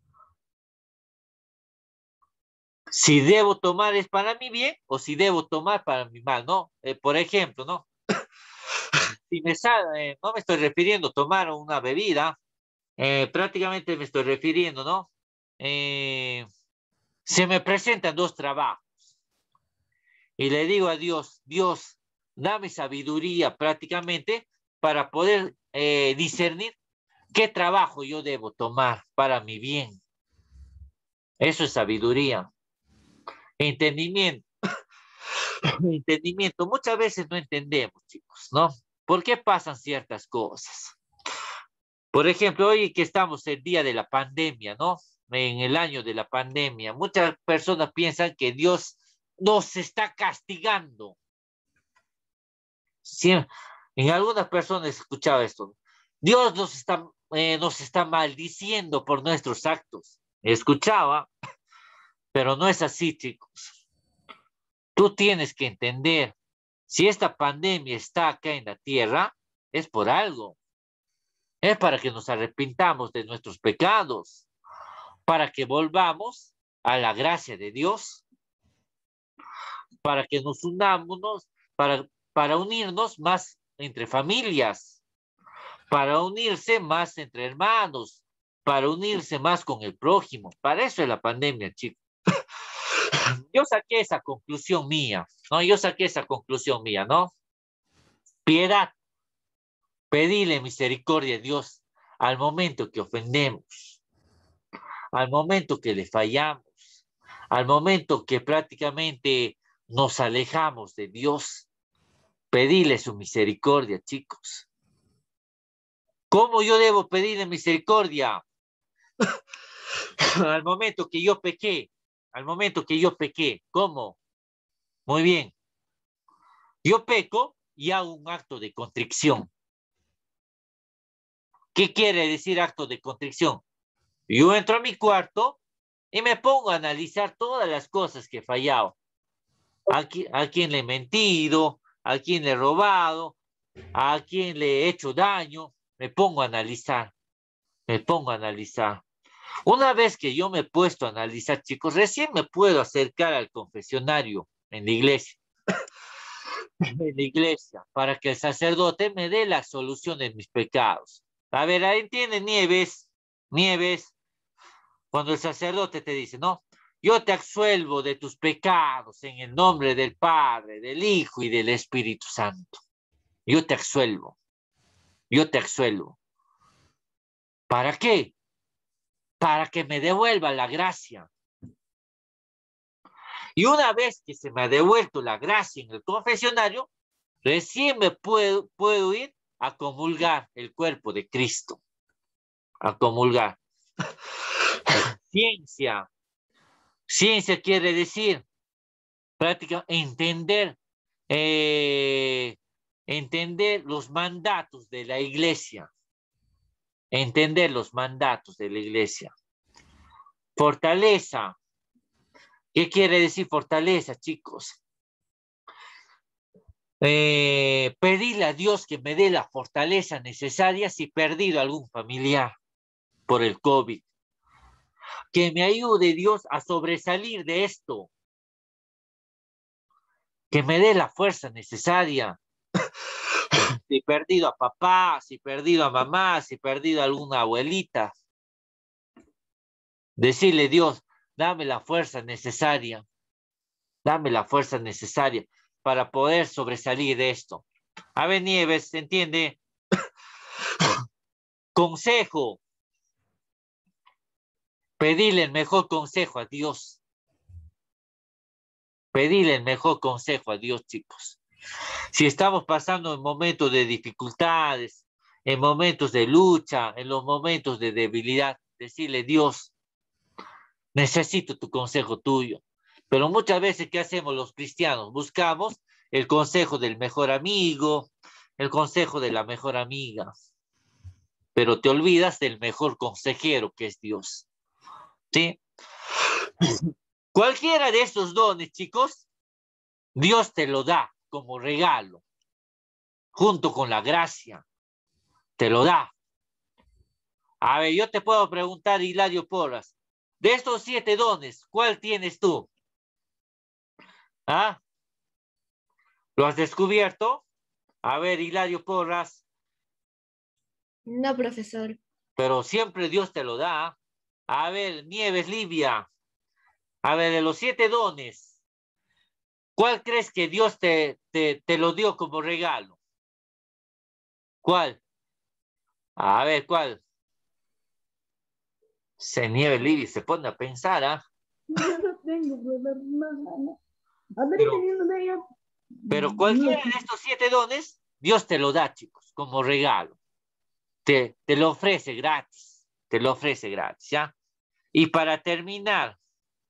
Si debo tomar es para mi bien o si debo tomar para mi mal, ¿no? Eh, por ejemplo, ¿no? Si me sale, eh, no me estoy refiriendo a tomar una bebida, eh, prácticamente me estoy refiriendo, ¿no? Eh, se me presentan dos trabajos y le digo a Dios, Dios, dame sabiduría prácticamente para poder eh, discernir qué trabajo yo debo tomar para mi bien. Eso es sabiduría. Entendimiento. Entendimiento. Muchas veces no entendemos, chicos, ¿no? ¿Por qué pasan ciertas cosas? Por ejemplo, hoy que estamos el día de la pandemia, ¿no? En el año de la pandemia, muchas personas piensan que Dios nos está castigando. Sí, en algunas personas he escuchado esto. Dios nos está, eh, nos está maldiciendo por nuestros actos. Escuchaba, pero no es así, chicos. Tú tienes que entender, si esta pandemia está acá en la tierra, es por algo. Es para que nos arrepintamos de nuestros pecados, para que volvamos a la gracia de Dios, para que nos unamos, para, para unirnos más entre familias, para unirse más entre hermanos, para unirse más con el prójimo. Para eso es la pandemia, chicos. Yo saqué esa conclusión mía, ¿no? Yo saqué esa conclusión mía, ¿no? Piedad. Pedirle misericordia a Dios al momento que ofendemos, al momento que le fallamos, al momento que prácticamente nos alejamos de Dios. Pedirle su misericordia, chicos. ¿Cómo yo debo pedirle misericordia? Al momento que yo pequé, al momento que yo pequé, ¿cómo? Muy bien. Yo peco y hago un acto de contrición. ¿Qué quiere decir acto de contrición? Yo entro a mi cuarto y me pongo a analizar todas las cosas que he fallado. A, qui- a quién le he mentido, a quién le he robado, a quién le he hecho daño. Me pongo a analizar, me pongo a analizar. Una vez que yo me he puesto a analizar, chicos, recién me puedo acercar al confesionario en la iglesia. En la iglesia, para que el sacerdote me dé la solución de mis pecados. A ver, ahí entiende, Nieves, Nieves, cuando el sacerdote te dice, no, yo te absuelvo de tus pecados en el nombre del Padre, del Hijo y del Espíritu Santo. Yo te absuelvo, yo te absuelvo. ¿Para qué? Para que me devuelva la gracia. Y una vez que se me ha devuelto la gracia en el confesionario, recién me puedo, puedo ir a comulgar el cuerpo de Cristo. A comulgar. Ciencia. Ciencia quiere decir práctica, entender, eh, entender los mandatos de la iglesia. Entender los mandatos de la iglesia. Fortaleza. ¿Qué quiere decir fortaleza, chicos? Eh, pedirle a Dios que me dé la fortaleza necesaria si he perdido algún familiar por el COVID. Que me ayude Dios a sobresalir de esto. Que me dé la fuerza necesaria. Si he perdido a papá, si he perdido a mamá, si he perdido a alguna abuelita. Decirle, Dios, dame la fuerza necesaria. Dame la fuerza necesaria para poder sobresalir de esto. A ver, Nieves, ¿se entiende? Consejo. Pedirle el mejor consejo a Dios. Pedirle el mejor consejo a Dios, chicos. Si estamos pasando en momentos de dificultades, en momentos de lucha, en los momentos de debilidad, decirle, Dios, necesito tu consejo tuyo. Pero muchas veces, ¿qué hacemos los cristianos? Buscamos el consejo del mejor amigo, el consejo de la mejor amiga. Pero te olvidas del mejor consejero que es Dios. ¿Sí? Cualquiera de esos dones, chicos, Dios te lo da como regalo, junto con la gracia. Te lo da. A ver, yo te puedo preguntar, Hilario Porras, de estos siete dones, ¿cuál tienes tú? ¿Ah? ¿Lo has descubierto? A ver, Hilario Porras. No, profesor. Pero siempre Dios te lo da. A ver, Nieves Livia. A ver, de los siete dones, ¿cuál crees que Dios te, te, te lo dio como regalo? ¿Cuál? A ver, ¿cuál? Se Nieves Livia se pone a pensar, ¿ah? Yo no tengo, brother, no. A ver, Pero- teniendo de ellos. Pero cualquiera de estos siete dones, Dios te lo da, chicos, como regalo. Te, te lo ofrece gratis. Te lo ofrece gratis, ¿ya? Y para terminar,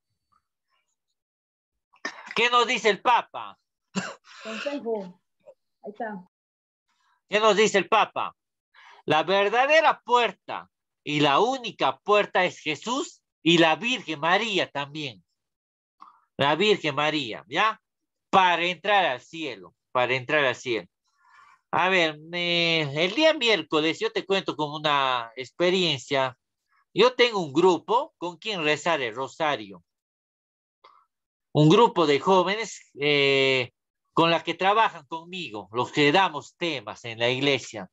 ¿qué nos dice el Papa? Consejo. Ahí está. ¿Qué nos dice el Papa? La verdadera puerta y la única puerta es Jesús y la Virgen María también. La Virgen María, ¿ya? Para entrar al cielo, para entrar al cielo. A ver, eh, el día miércoles yo te cuento como una experiencia. Yo tengo un grupo con quien rezar el rosario. Un grupo de jóvenes eh, con la que trabajan conmigo, los que damos temas en la iglesia.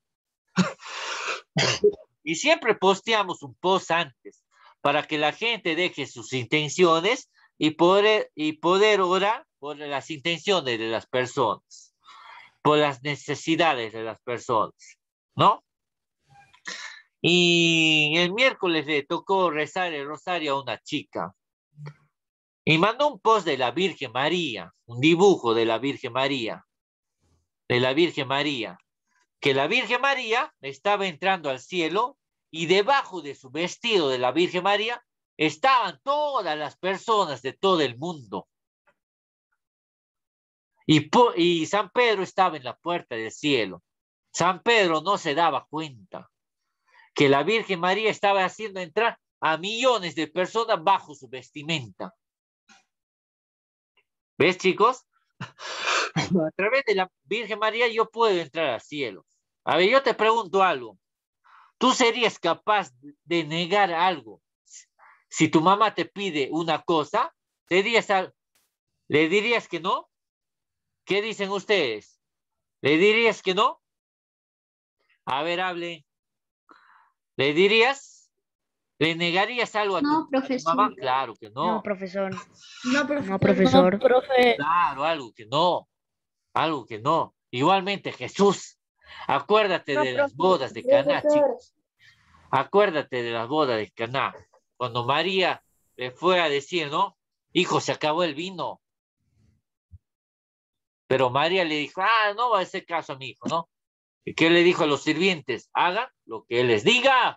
Y siempre posteamos un post antes para que la gente deje sus intenciones y poder, y poder orar por las intenciones de las personas, por las necesidades de las personas, ¿no? Y el miércoles le tocó rezar el rosario a una chica y mandó un post de la Virgen María, un dibujo de la Virgen María, de la Virgen María, que la Virgen María estaba entrando al cielo y debajo de su vestido de la Virgen María estaban todas las personas de todo el mundo. Y, y San Pedro estaba en la puerta del cielo. San Pedro no se daba cuenta. que la Virgen María estaba haciendo entrar a millones de personas bajo su vestimenta. ¿Ves, chicos? A través de la Virgen María yo puedo entrar al cielo. A ver, yo te pregunto algo. ¿Tú serías capaz de negar algo? Si tu mamá te pide una cosa, ¿te dirías, ¿le dirías que no? ¿Qué dicen ustedes? ¿Le dirías que no? A ver, hable. ¿Le dirías? ¿Le negarías algo a tu, No, a tu profesor. mamá? Claro que no. No, profesor. No, profesor. No, profesor. Profe, Claro, algo que no. Algo que no. Igualmente, Jesús. Acuérdate de las bodas de Caná, chicos. Acuérdate de las bodas de Caná. Cuando María le fue a decir, ¿no? Hijo, se acabó el vino. Pero María le dijo, ah, no va a hacer caso a mi hijo, ¿no? ¿Y qué le dijo a los sirvientes? Hagan lo que él les diga.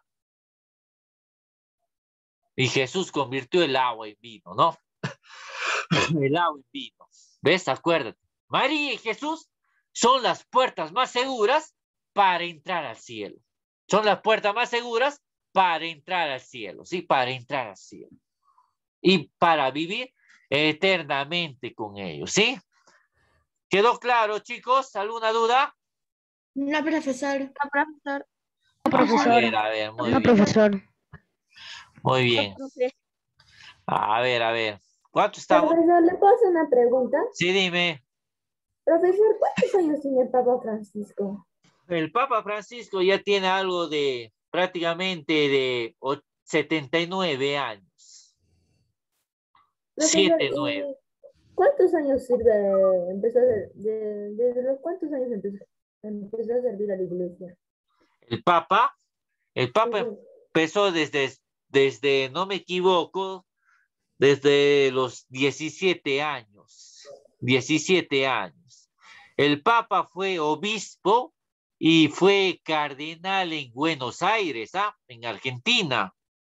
Y Jesús convirtió el agua en vino, ¿no? El agua en vino. ¿Ves? Acuérdate. María y Jesús son las puertas más seguras para entrar al cielo. Son las puertas más seguras para entrar al cielo, ¿sí? Para entrar al cielo. Y para vivir eternamente con ellos, ¿sí? ¿Quedó claro, chicos? ¿Alguna duda? No, profesor. No, profesor. No, profesor. A ver, a ver, muy No, bien. profesor. Muy bien. profe. A ver, a ver. ¿Cuánto estamos? Profesor, ¿le puedo hacer una pregunta? Sí, dime. Profesor, ¿cuántos años tiene el Papa Francisco? El Papa Francisco ya tiene algo de prácticamente de o- setenta y nueve años. Profesor, siete, ¿y nueve. ¿cuántos años sirve, empezó a, ser- de- desde los cuántos años empezó, empezó a servir a la iglesia? El Papa, el Papa Sí, empezó desde, desde, no me equivoco, desde los diecisiete años. diecisiete años. El Papa fue obispo y fue cardenal en Buenos Aires, ¿ah? En Argentina.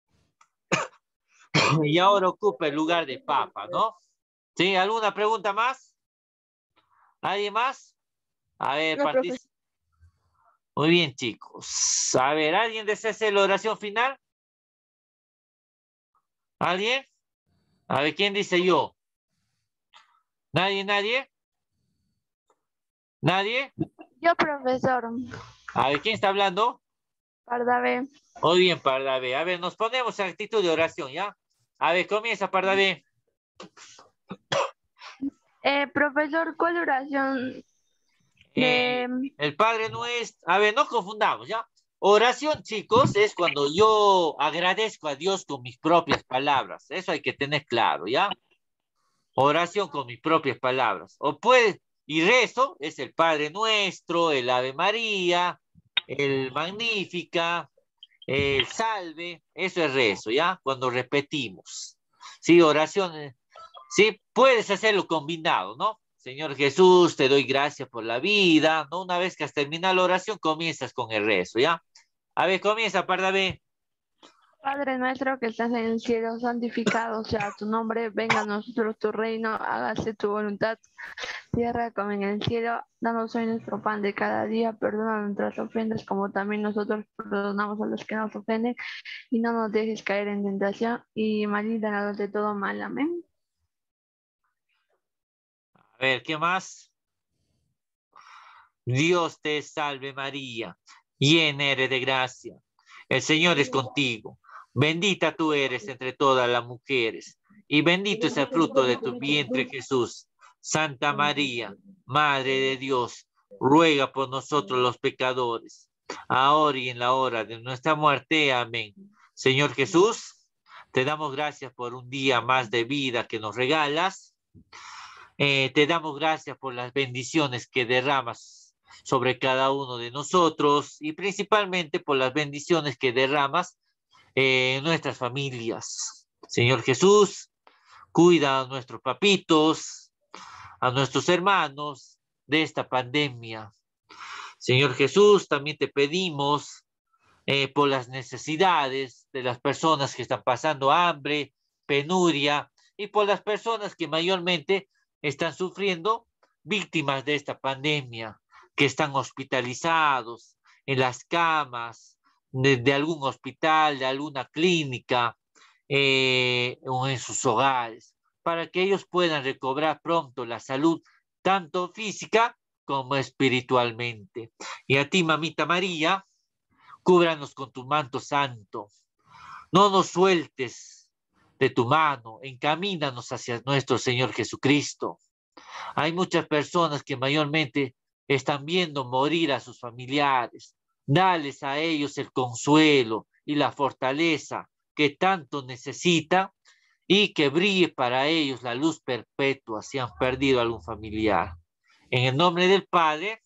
Y ahora ocupa el lugar de Papa, ¿no? ¿Sí? ¿Alguna pregunta más? ¿Alguien más? A ver, No, partici- profesor. Muy bien, chicos. A ver, ¿alguien desea hacer la oración final? ¿Alguien? A ver, ¿quién dice yo? ¿Nadie, nadie? ¿Nadie? Yo, profesor. A ver, ¿quién está hablando? Pardavé. Muy bien, Pardavé. A ver, nos ponemos en actitud de oración, ¿ya? A ver, comienza, Pardavé. Eh, profesor, ¿cuál oración Eh, de... el Padre Nuestro. A ver, no confundamos, ¿ya? Oración, chicos, es cuando yo agradezco a Dios con mis propias palabras. Eso hay que tener claro, ¿ya? Oración con mis propias palabras. O puede, y rezo es el Padre Nuestro, el Ave María, el Magnífica, el Salve. Eso es rezo, ¿ya? Cuando repetimos. Sí, oraciones. Sí, puedes hacerlo combinado, ¿no? Señor Jesús, te doy gracias por la vida, ¿no? Una vez que has terminado la oración, comienzas con el rezo, ¿ya? A ver, comienza, Pardavé. Padre nuestro que estás en el cielo, santificado sea tu nombre, venga a nosotros tu reino, hágase tu voluntad, tierra como en el cielo, danos hoy nuestro pan de cada día, perdona nuestras ofensas como también nosotros perdonamos a los que nos ofenden, y no nos dejes caer en tentación, y líbranos de todo mal, amén. A ver, ¿qué más? Dios te salve María, llena eres de gracia. El Señor es contigo. Bendita tú eres entre todas las mujeres, y bendito es el fruto de tu vientre, Jesús. Santa María, Madre de Dios, ruega por nosotros los pecadores, ahora y en la hora de nuestra muerte. Amén. Señor Jesús, te damos gracias por un día más de vida que nos regalas. Eh, te damos gracias por las bendiciones que derramas sobre cada uno de nosotros y principalmente por las bendiciones que derramas eh, en nuestras familias. Señor Jesús, cuida a nuestros papitos, a nuestros hermanos de esta pandemia. Señor Jesús, también te pedimos eh, por las necesidades de las personas que están pasando hambre, penuria, y por las personas que mayormente están sufriendo, víctimas de esta pandemia, que están hospitalizados en las camas, de, de algún hospital, de alguna clínica, eh, o en sus hogares, para que ellos puedan recobrar pronto la salud, tanto física como espiritualmente. Y a ti, mamita María, cúbranos con tu manto santo. No nos sueltes de tu mano, encamínanos hacia nuestro Señor Jesucristo. Hay muchas personas que mayormente están viendo morir a sus familiares. Dales a ellos el consuelo y la fortaleza que tanto necesitan y que brille para ellos la luz perpetua si han perdido a algún familiar. En el nombre del Padre,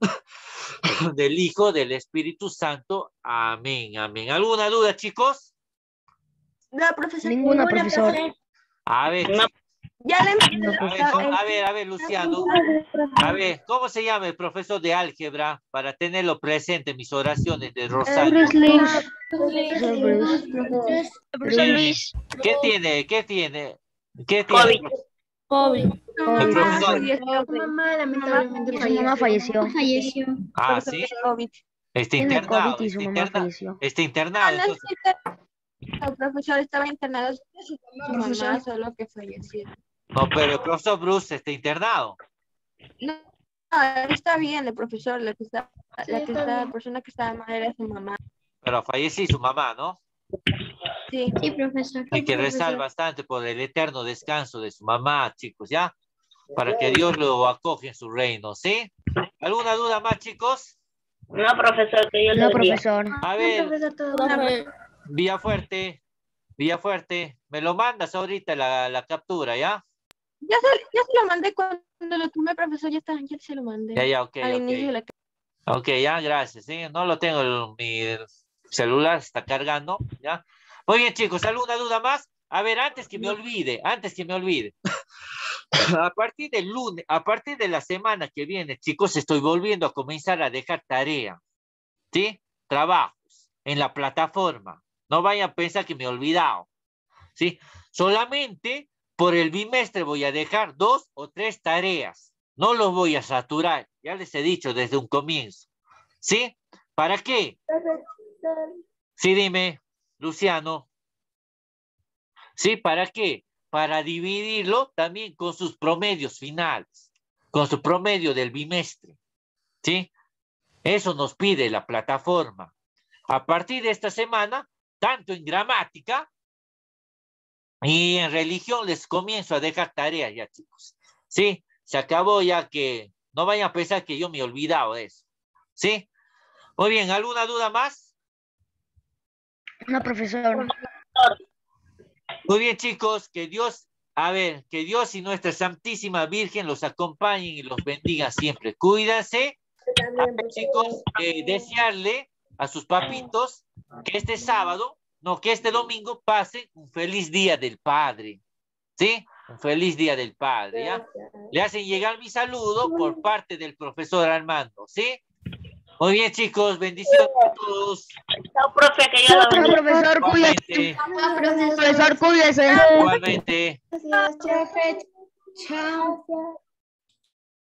del Hijo, del Espíritu Santo. Amén, amén. ¿Alguna duda, chicos? No, profesor. Ninguna, profesor. A ver, No. Ya le a ver, ¿cómo- a ver, a ver, Luciano. A ver, ¿cómo se llama el profesor de álgebra para tenerlo presente en mis oraciones de Rosario? Profesor Bruce. Profesor Luis. ¿Qué tiene? ¿Qué tiene? ¿Qué tiene? COVID. COVID, El profesor. Su mamá lamentablemente Y su mamá falleció. Falleció. Ah, sí. Está Tiene internado. COVID y su Está, mamá interna- falleció. está internado. entonces- El profesor estaba internado, su mamá solo que falleció. No, pero el profesor Bruce está internado. No, no, está bien el profesor, la que está, la que está, la persona que estaba mal era su mamá. Pero falleció su mamá, ¿no? Sí. Sí, profesor. Hay que rezar bastante por el eterno descanso de su mamá, chicos, ¿ya? Para que Dios lo acoge en su reino, ¿sí? ¿Alguna duda más, chicos? No, profesor, que yo No, le diga. profesor. A ver, Una- Villafuerte, Villafuerte, me lo mandas ahorita la, la captura, ¿ya? Ya se, ya se lo mandé cuando lo tomé, profesor, ya está, ya se lo mandé. Ya, ya, ok, Al inicio de ok. la Ok, ya, gracias, ¿sí? No lo tengo, el- mi celular está cargando, ¿ya? Muy bien, chicos, ¿alguna duda más? A ver, antes que me olvide, antes que me olvide. A partir del lunes, a partir de la semana que viene, chicos, estoy volviendo a comenzar a dejar tarea, ¿sí? Trabajos en la plataforma. No vayan a pensar que me he olvidado, ¿sí? Solamente por el bimestre voy a dejar dos o tres tareas. No los voy a saturar, ya les he dicho desde un comienzo, ¿sí? ¿Para qué? Sí, dime, Luciano. ¿Sí? ¿Para qué? Para dividirlo también con sus promedios finales, con su promedio del bimestre, ¿sí? Eso nos pide la plataforma. A partir de esta semana, tanto en gramática y en religión les comienzo a dejar tareas ya, chicos, ¿sí? Se acabó ya que no vayan a pensar que yo me he olvidado de eso, ¿sí? Muy bien, ¿alguna duda más? No, profesor. Muy bien, chicos, que Dios, a ver, que Dios y nuestra Santísima Virgen los acompañen y los bendiga siempre. Cuídense, a ver, chicos, eh, desearle a sus papitos que este sábado, no, que este domingo pasen un feliz día del Padre, ¿sí? Un feliz día del Padre, ¿ya? Le hacen llegar mi saludo por parte del profesor Armando, ¿sí? Muy bien, chicos, bendiciones a todos. Chao, profe, que yo lo No, bendiga. profesor, cuídese. Igualmente. Profesor, cuídese. Igualmente. Profe, chao.